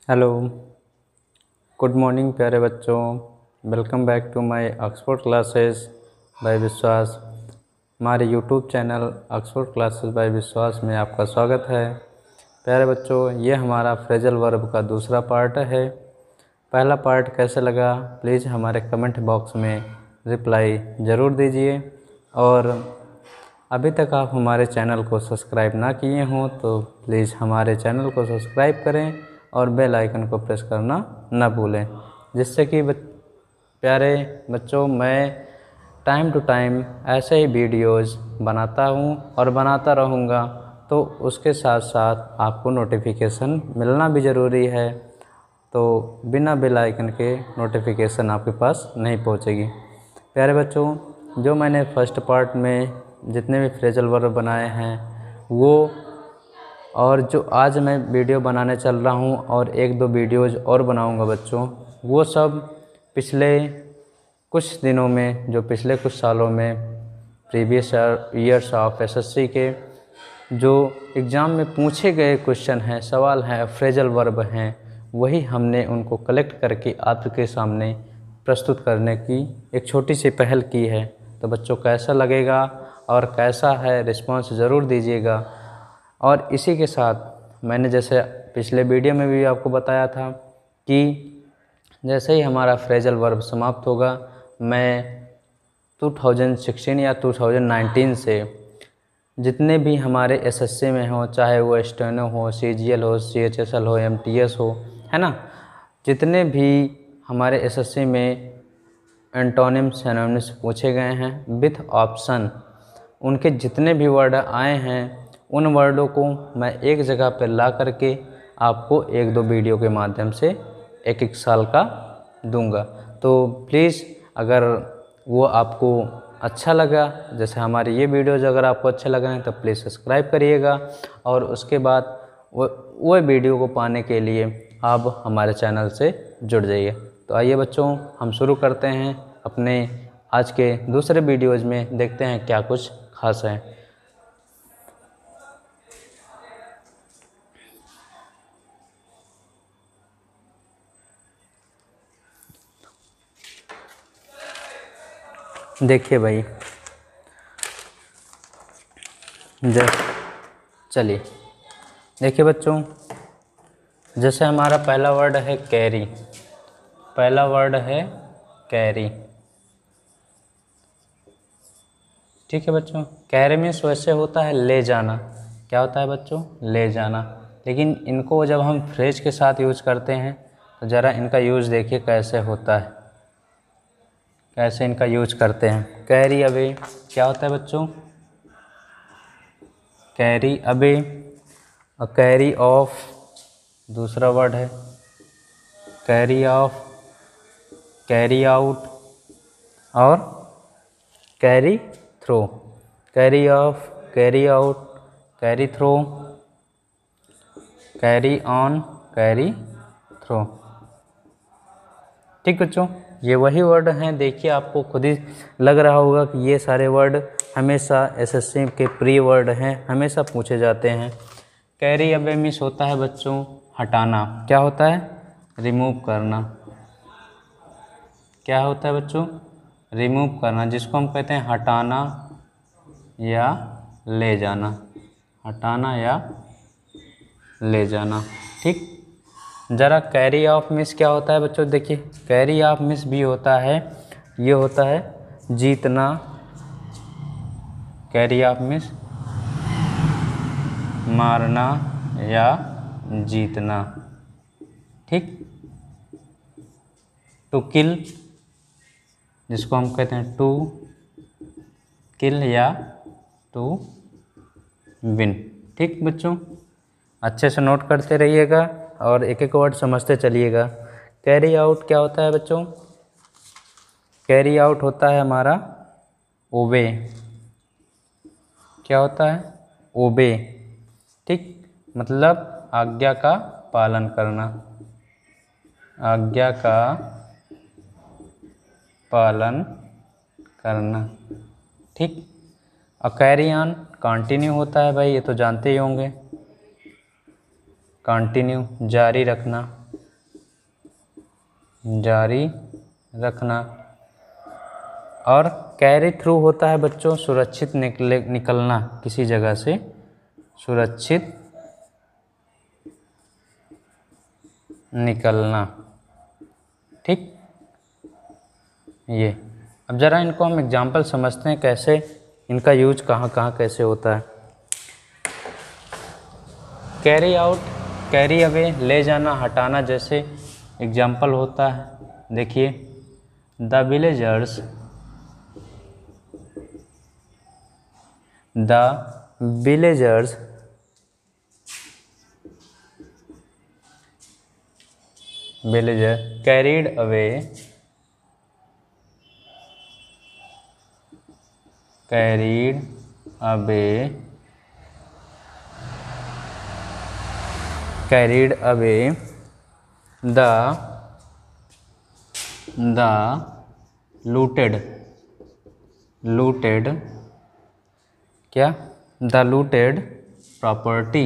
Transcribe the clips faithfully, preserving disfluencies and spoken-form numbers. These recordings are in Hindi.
हेलो, गुड मॉर्निंग प्यारे बच्चों। Welcome back to my Oxford classes by Vishwas. हमारे YouTube channel Oxford classes by Vishwas में आपका स्वागत है। प्यारे बच्चों, ये हमारा फ्रेजल वर्ब का दूसरा पार्ट है। पहला पार्ट कैसे लगा प्लीज़ हमारे कमेंट बॉक्स में रिप्लाई ज़रूर दीजिए, और अभी तक आप हमारे चैनल को सब्सक्राइब ना किए हों तो प्लीज़ हमारे चैनल को सब्सक्राइब करें और बेल आइकन को प्रेस करना ना भूलें, जिससे कि बच, प्यारे बच्चों मैं टाइम टू टाइम ऐसे ही वीडियोज़ बनाता हूँ और बनाता रहूँगा, तो उसके साथ साथ आपको नोटिफिकेशन मिलना भी ज़रूरी है। तो बिना बेल आइकन के नोटिफिकेशन आपके पास नहीं पहुँचेगी। प्यारे बच्चों, जो मैंने फर्स्ट पार्ट में जितने भी फ्रेजल वर्ब बनाए हैं वो, और जो आज मैं वीडियो बनाने चल रहा हूँ और एक दो वीडियोज़ और बनाऊँगा बच्चों, वो सब पिछले कुछ दिनों में, जो पिछले कुछ सालों में प्रीवियस ईयर्स ऑफ एसएससी के जो एग्ज़ाम में पूछे गए क्वेश्चन हैं, सवाल हैं, फ्रेजल वर्ब हैं, वही हमने उनको कलेक्ट करके आपके सामने प्रस्तुत करने की एक छोटी सी पहल की है। तो बच्चों कैसा लगेगा और कैसा है रिस्पांस ज़रूर दीजिएगा। और इसी के साथ मैंने जैसे पिछले वीडियो में भी आपको बताया था कि जैसे ही हमारा फ्रेजल वर्ब समाप्त होगा, मैं दो हज़ार सोलह या दो हज़ार उन्नीस से जितने भी हमारे एसएससी में हो, चाहे वो स्टेनो हो, सीजीएल हो, सीएचएसएल हो, एमटीएस हो, है ना, जितने भी हमारे एसएससी में एंटोनिम सिनोनिम्स पूछे गए हैं विथ ऑप्शन, उनके जितने भी वर्ड आए हैं उन वर्डों को मैं एक जगह पर ला करके आपको एक दो वीडियो के माध्यम से एक एक साल का दूंगा। तो प्लीज़ अगर वो आपको अच्छा लगा, जैसे हमारे ये वीडियोज़ अगर आपको अच्छे लगे हैं तो प्लीज़ सब्सक्राइब करिएगा, और उसके बाद वो वो वीडियो को पाने के लिए आप हमारे चैनल से जुड़ जाइए। तो आइए बच्चों, हम शुरू करते हैं अपने आज के दूसरे वीडियोज़ में, देखते हैं क्या कुछ खास है। देखिए भाई, जैसे चलिए देखिए बच्चों, जैसे हमारा पहला वर्ड है कैरी। पहला वर्ड है कैरी, ठीक है बच्चों। कैरी मीन्स वैसे होता है ले जाना। क्या होता है बच्चों? ले जाना। लेकिन इनको जब हम फ्रेज के साथ यूज करते हैं तो ज़रा इनका यूज़ देखिए कैसे होता है, कैसे इनका यूज करते हैं। कैरी अवे क्या होता है बच्चों? Carry away. और कैरी ऑफ दूसरा वर्ड है, कैरी ऑफ, कैरी आउट और carry through. Carry off, carry out, carry through, carry on, carry through. ठीक बच्चों, ये वही वर्ड हैं। देखिए आपको खुद ही लग रहा होगा कि ये सारे वर्ड हमेशा एसएससी के प्री वर्ड हैं, हमेशा पूछे जाते हैं। कैरी अवे मीन्स होता है बच्चों हटाना। क्या होता है? रिमूव करना। क्या होता है बच्चों? रिमूव करना, जिसको हम कहते हैं हटाना या ले जाना। हटाना या ले जाना, ठीक। ज़रा कैरी ऑफ मिस क्या होता है बच्चों? देखिए कैरी ऑफ मिस भी होता है, ये होता है जीतना। कैरी ऑफ मिस मारना या जीतना, ठीक। टू किल, जिसको हम कहते हैं टू किल या टू विन, ठीक बच्चों। अच्छे से नोट करते रहिएगा और एक एक वर्ड समझते चलिएगा। कैरी आउट क्या होता है बच्चों? कैरी आउट होता है हमारा ओबे। क्या होता है? ओबे, ठीक, मतलब आज्ञा का पालन करना। आज्ञा का पालन करना, ठीक। और कैरी ऑन कंटिन्यू होता है भाई, ये तो जानते ही होंगे। कंटिन्यू जारी रखना, जारी रखना। और कैरी थ्रू होता है बच्चों सुरक्षित निकले निकलना, किसी जगह से सुरक्षित निकलना। ठीक, ये अब ज़रा इनको हम एग्जाम्पल समझते हैं, कैसे इनका यूज कहाँ कहाँ कैसे होता है। कैरी आउट, कैरी अवे, ले जाना, हटाना, जैसे एग्जाम्पल होता है। देखिए, the villagers the villagers villager carried away carried away carried away the the looted looted क्या the looted property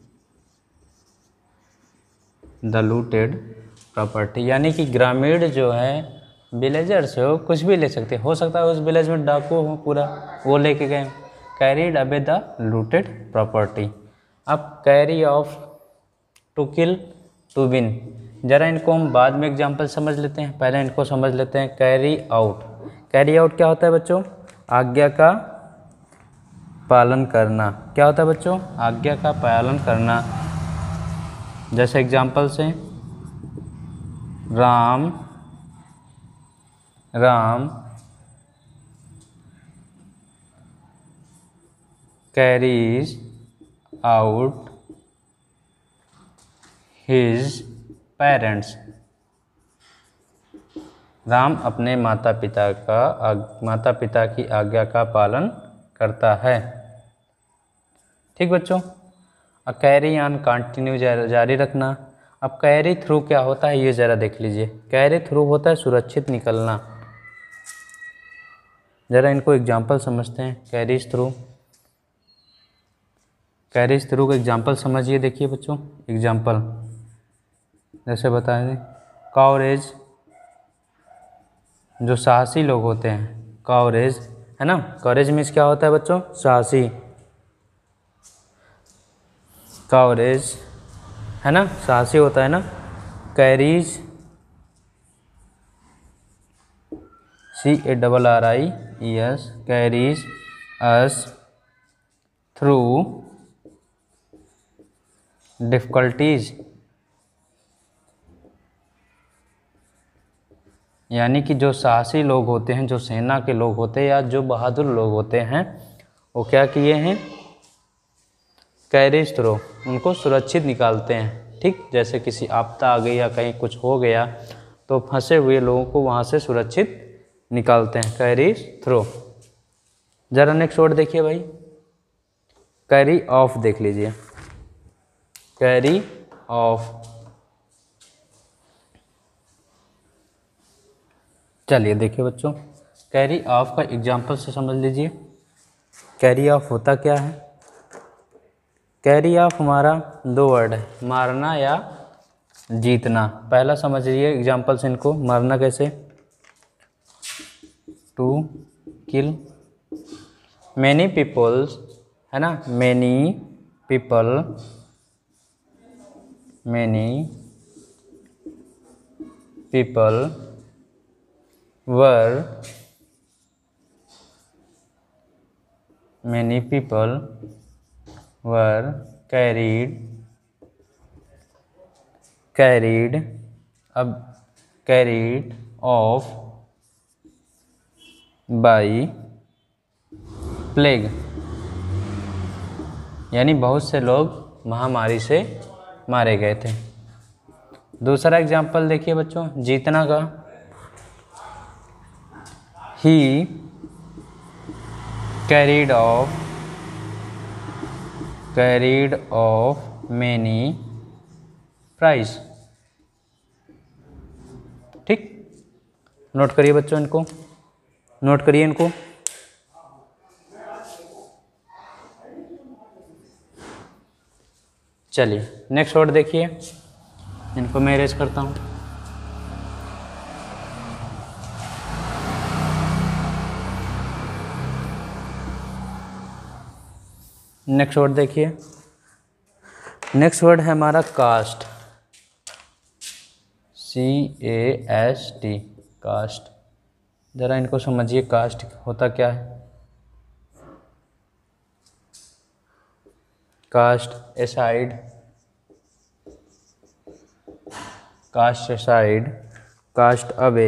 the looted property. यानी कि ग्रामीण जो है विलेजर्स हो कुछ भी ले सकते, हो सकता है उस विलेज में डाकू हो पूरा, वो लेके गए। Carried away the looted property. अब carry off, to kill, to win, ज़रा इनको हम बाद में एग्जांपल समझ लेते हैं, पहले इनको समझ लेते हैं। कैरी आउट, कैरी आउट क्या होता है बच्चों? आज्ञा का पालन करना। क्या होता है बच्चों? आज्ञा का पालन करना। जैसे एग्जांपल से Ram Ram carries out his parents. Ram अपने माता पिता का माता पिता की आज्ञा का पालन करता है। ठीक बच्चों, अब कैरी ऑन, कंटिन्यू, जारी रखना। अब कैरी थ्रू क्या होता है ये ज़रा देख लीजिए। कैरी थ्रू होता है सुरक्षित निकलना। ज़रा इनको एग्जाम्पल समझते हैं। कैरीज थ्रू, कैरीज थ्रू का एग्जाम्पल समझिए। देखिए बच्चों एग्जाम्पल जैसे बताए थे, कवरेज, जो साहसी लोग होते हैं, कवरेज है ना। कवरेज मीन्स क्या होता है बच्चों? साहसी, कवरेज है ना, साहसी होता है ना। Carries, C A double R I E S, carries us through difficulties. यानी कि जो साहसी लोग होते हैं, जो सेना के लोग होते हैं या जो बहादुर लोग होते हैं, वो क्या किए हैं? कैरीज थ्रू, उनको सुरक्षित निकालते हैं। ठीक, जैसे किसी आपदा आ गई या कहीं कुछ हो गया तो फंसे हुए लोगों को वहाँ से सुरक्षित निकालते हैं, कैरीज थ्रू। जरा नेक्स्ट वर्ड देखिए भाई, कैरी ऑफ देख लीजिए। कैरी ऑफ, चलिए देखिए बच्चों, कैरी ऑफ का एग्जाम्पल से समझ लीजिए। कैरी ऑफ होता क्या है? कैरी ऑफ हमारा दो वर्ड है, मारना या जीतना। पहला समझिए एग्जाम्पल से इनको, मारना कैसे? टू किल, मैनी पीपल्स है ना, many people many people were many people were carried carried अब कैरीड ऑफ बाई प्लेग, यानी बहुत से लोग महामारी से मारे गए थे। दूसरा एग्जाम्पल देखिए बच्चों, जीतना का, ही carried off carried off many prize. ठीक, नोट करिए बच्चों, इनको नोट करिए इनको। चलिए नेक्स्ट वर्ड देखिए, इनको मैं अरेंज करता हूँ। नेक्स्ट वर्ड देखिए, नेक्स्ट वर्ड है हमारा cast, C A S T, cast. ज़रा इनको समझिए, कास्ट होता क्या है। Cast aside, cast aside, cast away,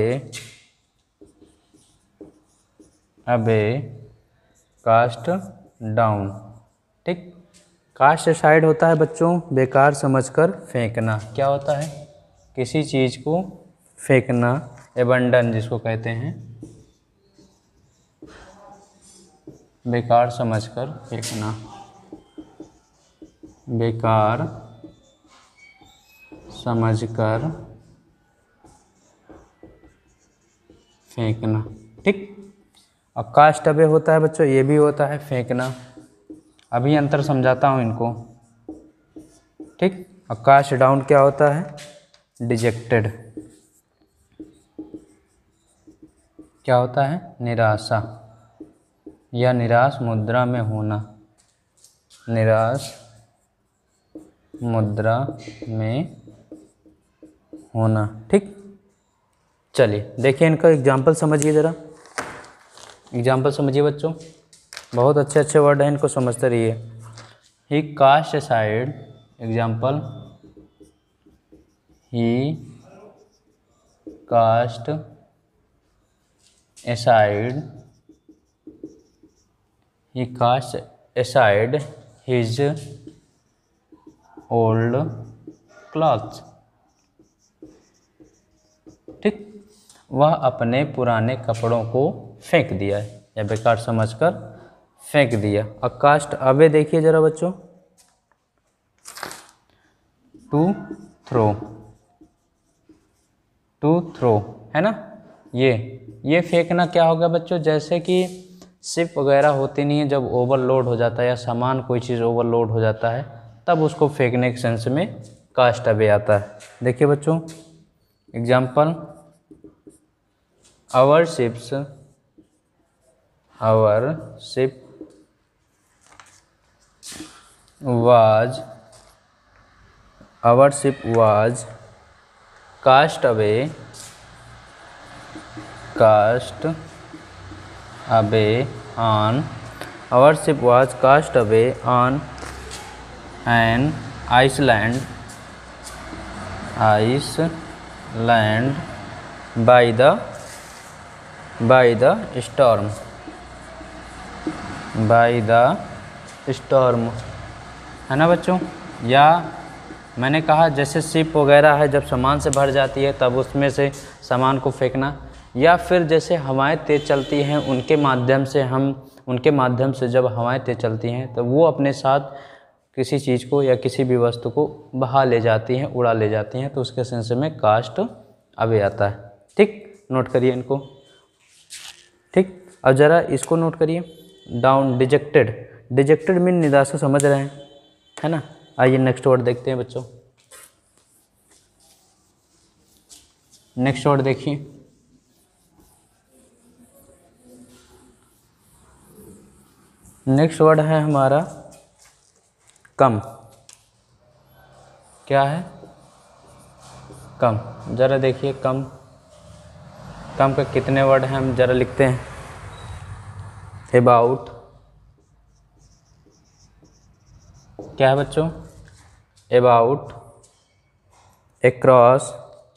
away, cast down. ठीक, कास्ट एसाइड होता है बच्चों बेकार समझकर फेंकना। क्या होता है? किसी चीज़ को फेंकना, एबंडन जिसको कहते हैं, बेकार समझकर फेंकना, बेकार समझकर फेंकना। ठीक, अब कास्ट अवे होता है बच्चों, ये भी होता है फेंकना। अभी अंतर समझाता हूँ इनको। ठीक, अब कास्ट डाउन क्या होता है? डिजेक्टेड। क्या होता है? निराशा या निराश मुद्रा में होना, निराश मुद्रा में होना। ठीक, चलिए देखिए इनका एग्जाम्पल समझिए, ज़रा एग्जाम्पल समझिए बच्चों। बहुत अच्छे अच्छे वर्ड हैं, इनको समझते रहिए। He cast aside, example, he cast aside he cast aside his old clothes। ठीक, वह अपने पुराने कपड़ों को फेंक दिया है या बेकार समझकर फेंक दिया। अब कास्ट अवे देखिए जरा बच्चों, टू थ्रो, टू थ्रो है ना। ये ये फेंकना क्या होगा बच्चों? जैसे कि शिप वगैरह होती नहीं है, जब ओवरलोड हो जाता है या सामान कोई चीज़ ओवरलोड हो जाता है तब उसको फेंकने के सेंस में कास्ट अवे आता है। देखिए बच्चों example, our ships, our ship was, our ship was cast away, cast away on, our ship was cast away on an island, island by the by the storm, by the storm है ना बच्चों। या मैंने कहा जैसे शिप वगैरह है जब सामान से भर जाती है तब उसमें से सामान को फेंकना, या फिर जैसे हवाएं तेज़ चलती हैं उनके माध्यम से हम उनके माध्यम से जब हवाएं तेज़ चलती हैं तो वो अपने साथ किसी चीज़ को या किसी भी वस्तु को बहा ले जाती हैं, उड़ा ले जाती हैं, तो उसके सेंस में कास्ट अवे आता है। ठीक, नोट करिए इनको। ठीक, अब ज़रा इसको नोट करिए, डाउन, डिजेक्टेड, डिजेक्टेड मीन निराशा, समझ रहे हैं है ना। आइए नेक्स्ट वर्ड देखते हैं बच्चों। नेक्स्ट वर्ड देखिए, नेक्स्ट वर्ड है हमारा कम। क्या है? कम। ज़रा देखिए कम, कम का कितने वर्ड हैं हम ज़रा लिखते हैं। अबाउट, क्या है बच्चों? अबाउट, अक्रॉस,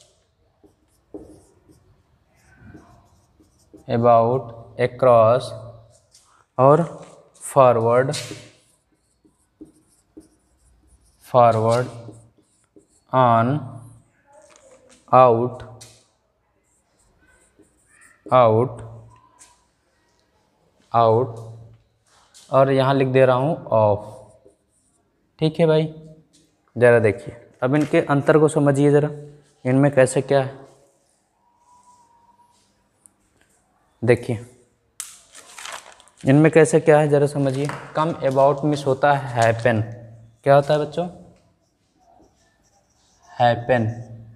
अबाउट, अक्रॉस और forward, forward, on, out, out, out और यहाँ लिख दे रहा हूँ ऑफ। ठीक है भाई, ज़रा देखिए अब इनके अंतर को समझिए ज़रा, इनमें कैसे क्या है। देखिए इनमें कैसे क्या है ज़रा समझिए। कम अबाउट मिस होता है हैपन। क्या होता है बच्चों? हैपन,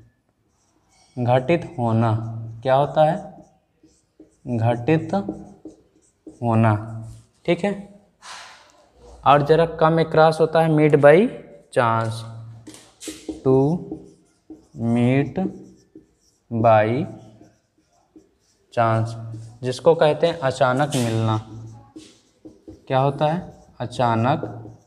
घटित होना। क्या होता है? घटित होना। ठीक है, और जरा कम अक्रॉस होता है meet by chance, to meet by chance, जिसको कहते हैं अचानक मिलना। क्या होता है? अचानक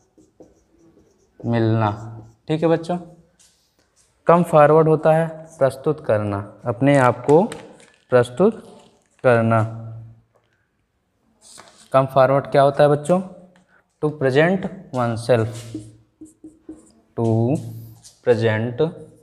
मिलना। ठीक है बच्चों। कम फॉरवर्ड होता है प्रस्तुत करना, अपने आप को प्रस्तुत करना। कम फॉरवर्ड क्या होता है बच्चों? To present oneself, to present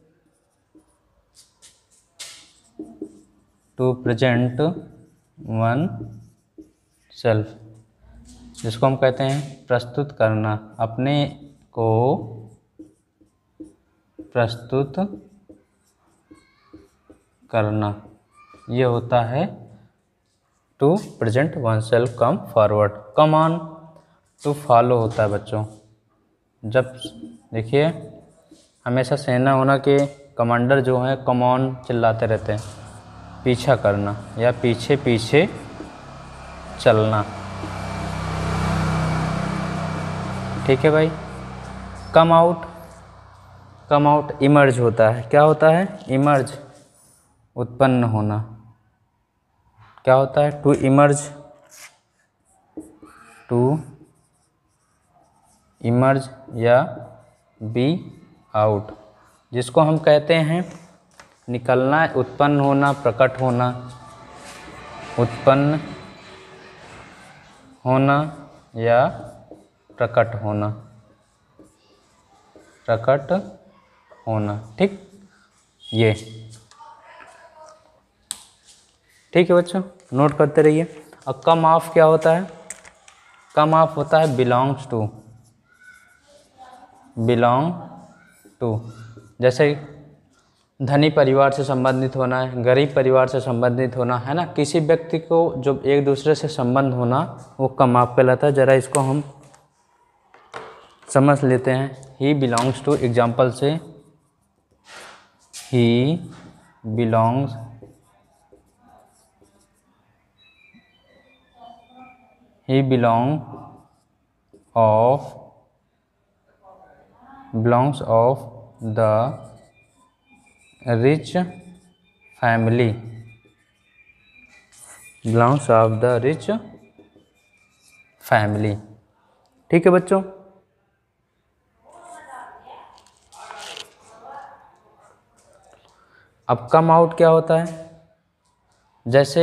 to present oneself, जिसको हम कहते हैं प्रस्तुत करना, अपने को प्रस्तुत करना। ये होता है to present oneself come forward. Come on to follow होता है बच्चों। जब देखिए हमेशा सेना होना के कमांडर जो हैं कम ऑन चिल्लाते रहते हैं, पीछा करना या पीछे पीछे चलना। ठीक है भाई। Come out, come out emerge होता है। क्या होता है? इमर्ज, उत्पन्न होना। क्या होता है? टू इमर्ज, टू इमर्ज या बी आउट, जिसको हम कहते हैं निकलना, उत्पन्न होना, प्रकट होना, उत्पन्न होना या प्रकट होना, प्रकट होना। ठीक, ये ठीक है बच्चों, नोट करते रहिए। और कम ऑफ क्या होता है? कम ऑफ होता है बिलोंग्स टू, बिलोंग टू। जैसे धनी परिवार से संबंधित होना है, गरीब परिवार से संबंधित होना है ना, किसी व्यक्ति को जो एक दूसरे से संबंध होना वो कम ऑफ कहलाता है। जरा इसको हम समझ लेते हैं। ही बिलोंग्स टू, एग्जाम्पल से he belongs he belong of belongs of the rich family, belongs of the rich family. ठीक है बच्चों। अब कम आउट क्या होता है? जैसे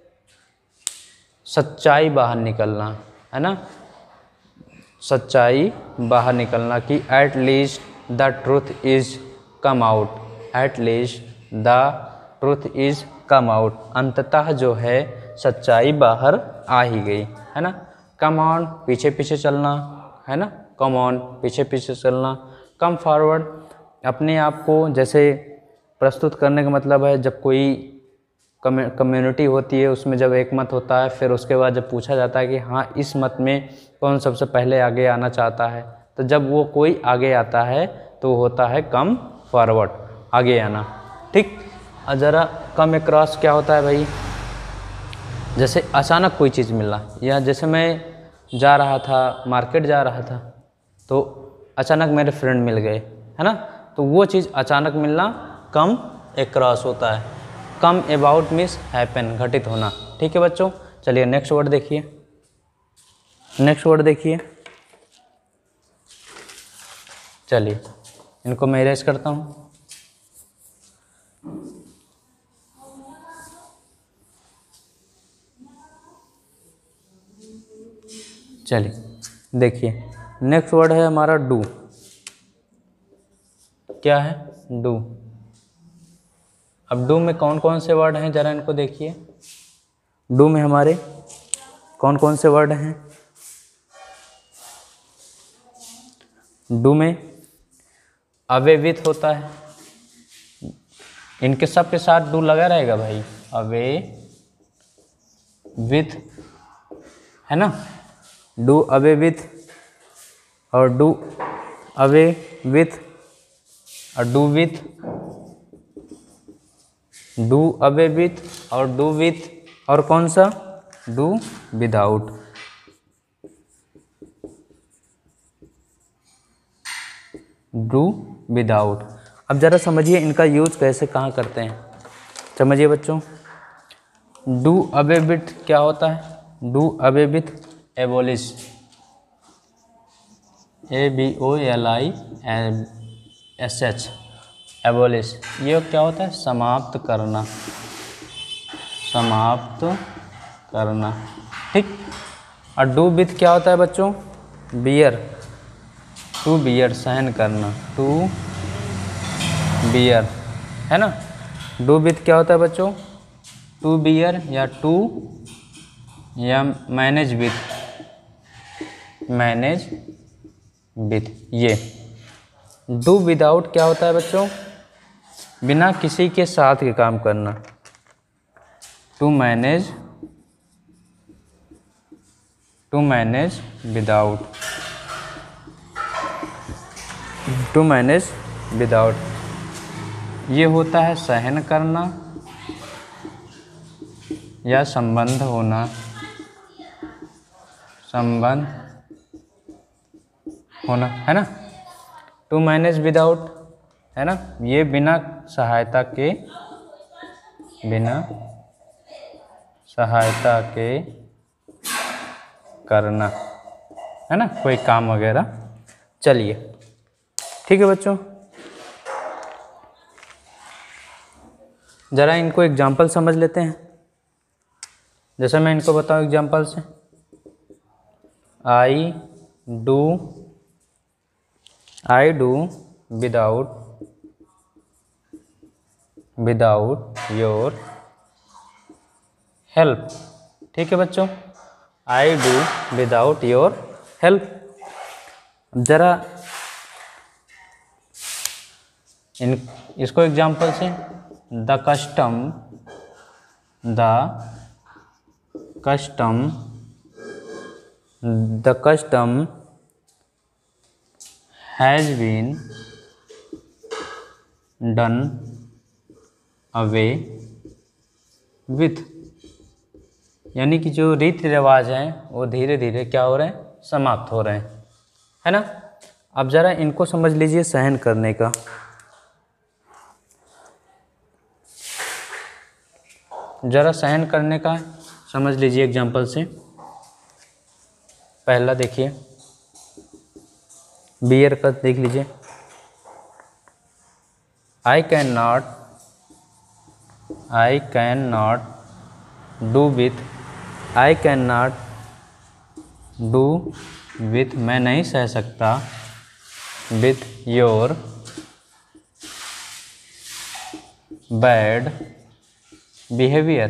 सच्चाई बाहर निकलना, है ना, सच्चाई बाहर निकलना कि at least the truth is come out, at least the truth is come out, अंततः जो है सच्चाई बाहर आ ही गई, है ना। कम ऑन, पीछे पीछे चलना, है ना, कम ऑन, पीछे पीछे चलना। कम फॉरवर्ड, अपने आप को जैसे प्रस्तुत करने का मतलब है जब कोई कम्युनिटी होती है उसमें जब एक मत होता है, फिर उसके बाद जब पूछा जाता है कि हाँ इस मत में कौन सबसे पहले आगे आना चाहता है, तो जब वो कोई आगे आता है तो होता है कम फॉरवर्ड, आगे आना। ठीक। और ज़रा कम अक्रॉस क्या होता है भाई? जैसे अचानक कोई चीज़ मिलना, या जैसे मैं जा रहा था, मार्केट जा रहा था, तो अचानक मेरे फ्रेंड मिल गए, है ना, तो वो चीज़ अचानक मिलना कम अक्रॉस होता है। कम अबाउट मीन्स हैपन, घटित होना। ठीक है बच्चों, चलिए नेक्स्ट वर्ड देखिए, नेक्स्ट वर्ड देखिए। चलिए इनको मैं इरेज करता हूँ। चलिए देखिए, नेक्स्ट वर्ड है हमारा डू। क्या है? डू। अब डू में कौन कौन से वर्ड हैं, जरा इनको देखिए। डू में हमारे कौन कौन से वर्ड हैं? डू में अवे विथ होता है, इनके सब के साथ डू लगा रहेगा भाई, अवे विथ, है ना, डू अवे विथ, और डू अवे विथ, और do with, do away with, और डू विथ, और कौन सा? Do without. Do without. अब ज़रा समझिए इनका यूज कैसे कहाँ करते हैं, समझिए बच्चों। डू अवे विथ क्या होता है, do away with abolish, A B O L I S H, abolish, ये क्या होता है, समाप्त करना, समाप्त करना, ठीक। और डू विथ क्या होता है बच्चों, बियर, टू बियर, सहन करना, टू बियर, है ना। डू विथ क्या होता है बच्चों, टू बियर या टू या मैनेज विथ, मैनेज विथ। ये डू विदाउट क्या होता है बच्चों, बिना किसी के साथ के काम करना, to manage, to manage without, to manage without. ये होता है सहन करना या संबंध होना, संबंध होना, है ना। टू मैनेज विदाउट, है ना, ये बिना सहायता के, बिना सहायता के करना, है ना, कोई काम वगैरह। चलिए ठीक है बच्चों, ज़रा इनको एग्जाम्पल समझ लेते हैं। जैसे मैं इनको बताऊं एग्जाम्पल से, I do, I do without, without your help, ठीक है बच्चों, I do without your help. ज़रा इन इसको एग्जाम्पल से, the custom, the custom, the custom has been done away with, यानी कि जो रीति रिवाज हैं वो धीरे धीरे क्या हो रहे हैं, समाप्त हो रहे हैं, है ना। अब ज़रा इनको समझ लीजिए सहन करने का। ज़रा सहन करने का समझ लीजिए एग्जाम्पल से। पहला देखिए, बियर का देख लीजिए, I can not, I can not do with, I can not do with, मैं नहीं सह सकता, with your bad behaviour,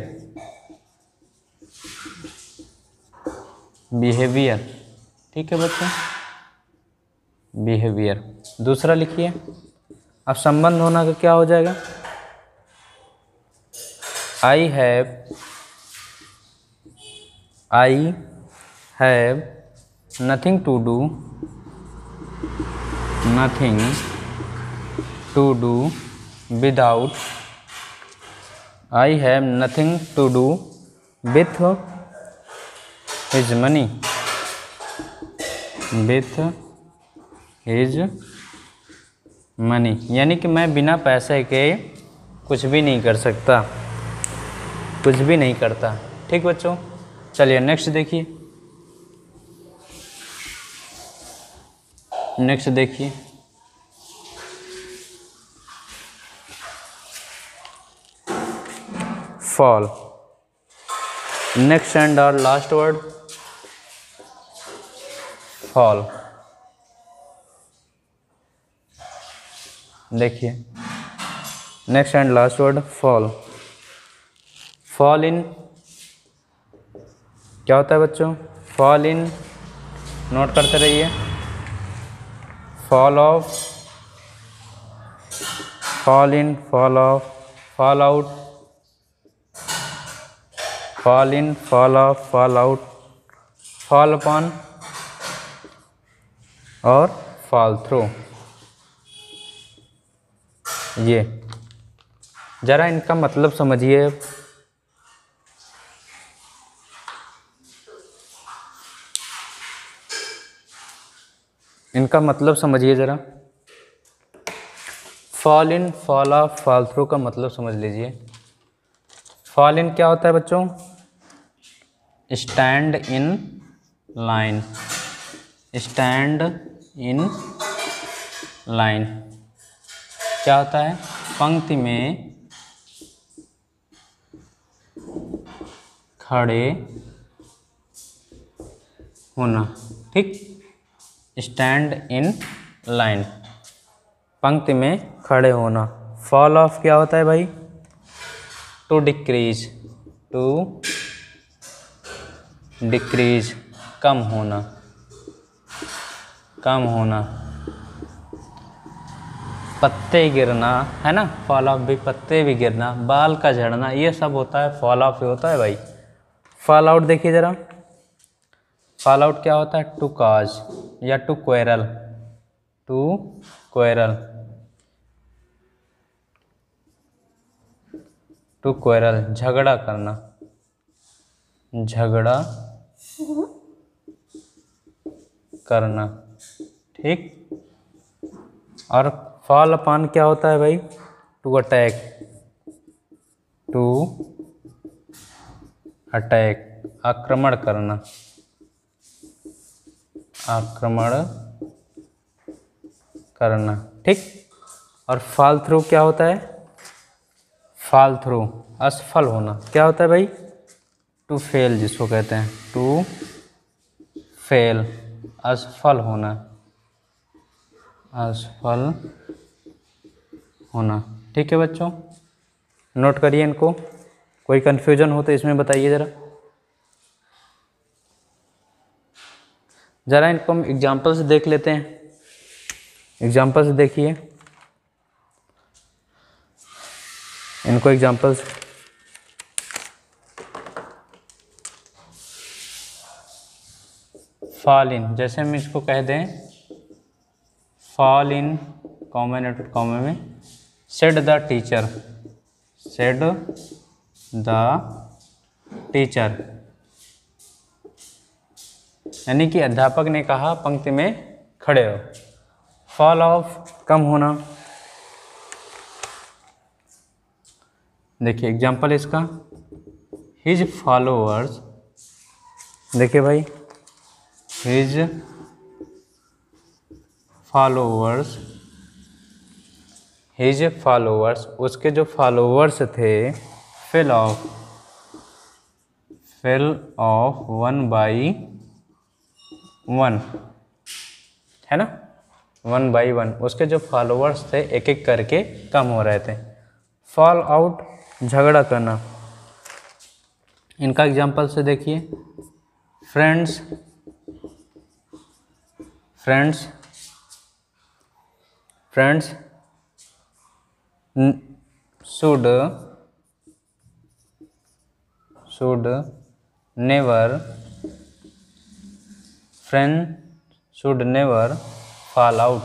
behaviour, ठीक है बच्चों, बिहेवियर। दूसरा लिखिए, अब संबंध होना का क्या हो जाएगा, I have, I have nothing to do, nothing to do without, I have nothing to do with his money, with his money, यानी कि मैं बिना पैसे के कुछ भी नहीं कर सकता, कुछ भी नहीं करता, ठीक बच्चों। चलिए नेक्स्ट देखिए, नेक्स्ट देखिए, fall, next and our last word fall. देखिए next and last word fall, fall in क्या होता है बच्चों, फॉल इन, नोट करते रहिए, fall off, fall in, fall off, fall out, fall in, fall off, fall out, fall upon और फॉल थ्रू। ये जरा इनका मतलब समझिए। इनका मतलब समझिए ज़रा, fall in, fall off, fall through का मतलब समझ लीजिए। फॉल इन क्या होता है बच्चों? Stand in line, stand in line क्या होता है? पंक्ति में खड़े होना, ठीक। स्टैंड इन लाइन, पंक्ति में खड़े होना। फॉल ऑफ क्या होता है भाई? टू डिक्रीज, टू डिक्रीज कम होना, कम होना। पत्ते गिरना है ना, फॉल ऑफ भी, पत्ते भी गिरना, बाल का झड़ना, ये सब होता है फॉल ऑफ ही होता है भाई। फॉल आउट देखिए जरा, फॉल आउट क्या होता है? टू कॉज या to quarrel, to quarrel, to quarrel झगड़ा करना, झगड़ा करना, ठीक। और फॉल अपॉन क्या होता है भाई? टू अटैक, टू अटैक आक्रमण करना, आक्रमण करना, ठीक। और फॉल थ्रू क्या होता है? फॉल थ्रू असफल होना, क्या होता है भाई? टू फेल जिसको कहते हैं, टू फेल असफल होना, असफल होना, ठीक है बच्चों। नोट करिए इनको, कोई कन्फ्यूजन हो तो इसमें बताइए ज़रा। ज़रा इनको हम एग्जाम्पल से देख लेते हैं, एग्जाम्पल से देखिए इनको, एग्जाम्पल्स। फॉल इन, जैसे हम इसको कह दें fall in comma net comma में, said the teacher, said the teacher, यानी कि अध्यापक ने कहा पंक्ति में खड़े हो। फॉल ऑफ कम होना, देखिए एग्जाम्पल इसका, हिज फॉलोअर्स, देखिए भाई हिज फॉलोअर्स, हिज फॉलोअर्स उसके जो फॉलोअर्स थे, fell off, fell off one by one, है ना, वन बाई वन उसके जो फॉलोअर्स थे एक एक करके कम हो रहे थे। फॉल आउट झगड़ा करना, इनका एग्जाम्पल से देखिए, friends, friends friends should should never, friend should never fall out,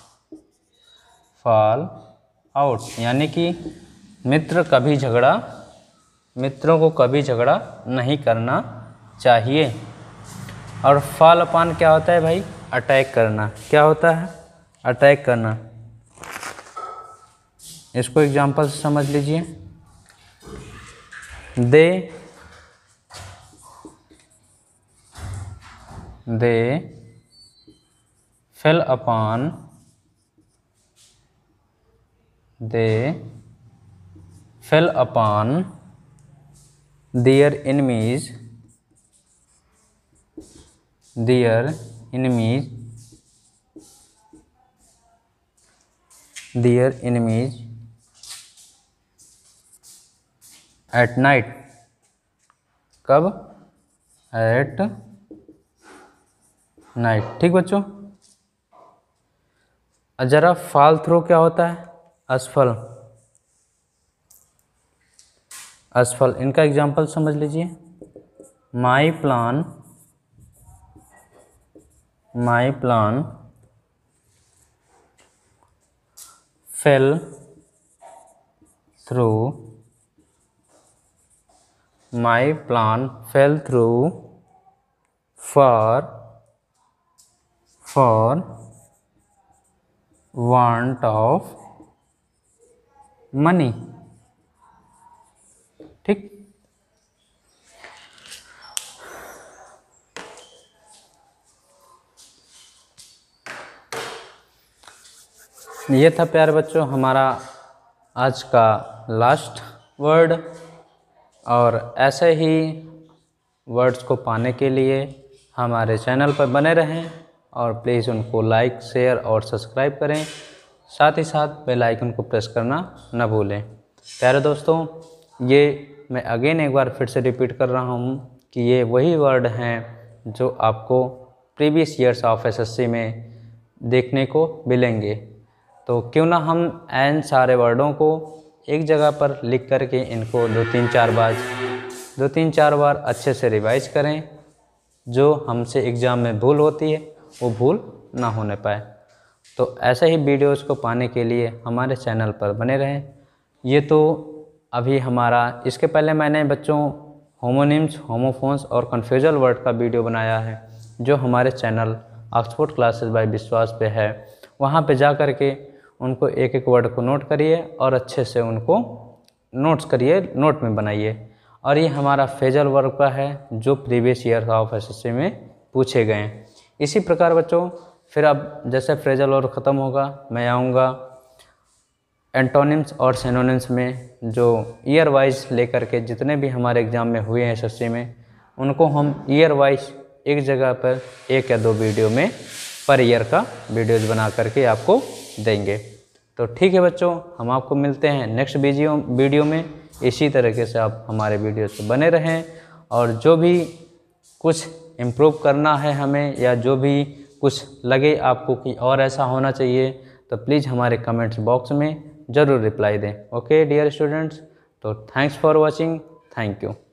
fall out यानी कि मित्र कभी झगड़ा, मित्रों को कभी झगड़ा नहीं करना चाहिए। और फॉल अपॉन क्या होता है भाई? अटैक करना, क्या होता है? अटैक करना। इसको एग्जाम्पल से समझ लीजिए, they they fell upon, they fell upon their enemies, their enemies, their enemies at night, कब? एट नाइट, ठीक बच्चों। जरा फॉल थ्रू क्या होता है? असफल, असफल इनका एग्जाम्पल समझ लीजिए, my plan, my plan fell through, my plan fell through for for want of money. ठीक, ये था प्यारे बच्चों हमारा आज का लास्ट वर्ड। और ऐसे ही वर्ड्स को पाने के लिए हमारे चैनल पर बने रहें और प्लीज़ उनको लाइक, शेयर और सब्सक्राइब करें। साथ ही साथ बेल आइकन को प्रेस करना न भूलें। प्यारे दोस्तों, ये मैं अगेन एक बार फिर से रिपीट कर रहा हूँ कि ये वही वर्ड हैं जो आपको प्रीवियस ईयर्स ऑफ एसएससी में देखने को मिलेंगे। तो क्यों ना हम इन सारे वर्डों को एक जगह पर लिख करके इनको दो तीन चार बार दो तीन चार बार अच्छे से रिवाइज करें। जो हमसे एग्ज़ाम में भूल होती है वो भूल ना होने पाए। तो ऐसे ही वीडियोस को पाने के लिए हमारे चैनल पर बने रहें। ये तो अभी हमारा, इसके पहले मैंने बच्चों होमोनिम्स, होमोफोन्स और कन्फ्यूजल वर्ड का वीडियो बनाया है जो हमारे चैनल ऑक्सफोर्ड क्लासेस बाय विश्वास पे है। वहाँ पे जा कर के उनको एक एक वर्ड को नोट करिए और अच्छे से उनको नोट्स करिए, नोट में बनाइए। और ये हमारा फ्रेजल वर्ब का है जो प्रीवियस ईयर ऑफ एसएससी में पूछे गए हैं। इसी प्रकार बच्चों फिर अब जैसे फ्रेजल वर्ब ख़त्म होगा मैं आऊँगा एंटोनिम्स और सिनोनिम्स में, जो ईयर वाइज लेकर के जितने भी हमारे एग्ज़ाम में हुए हैं एसएससी में, उनको हम ईयर वाइज एक जगह पर एक या दो वीडियो में पर ईयर का वीडियोज़ बना करके आपको देंगे। तो ठीक है बच्चों, हम आपको मिलते हैं नेक्स्ट वीडियो वीडियो में। इसी तरीके से आप हमारे वीडियो से बने रहें और जो भी कुछ इम्प्रूव करना है हमें या जो भी कुछ लगे आपको कि और ऐसा होना चाहिए तो प्लीज़ हमारे कमेंट्स बॉक्स में ज़रूर रिप्लाई दें। ओके डियर स्टूडेंट्स, तो thanks for watching, thank you.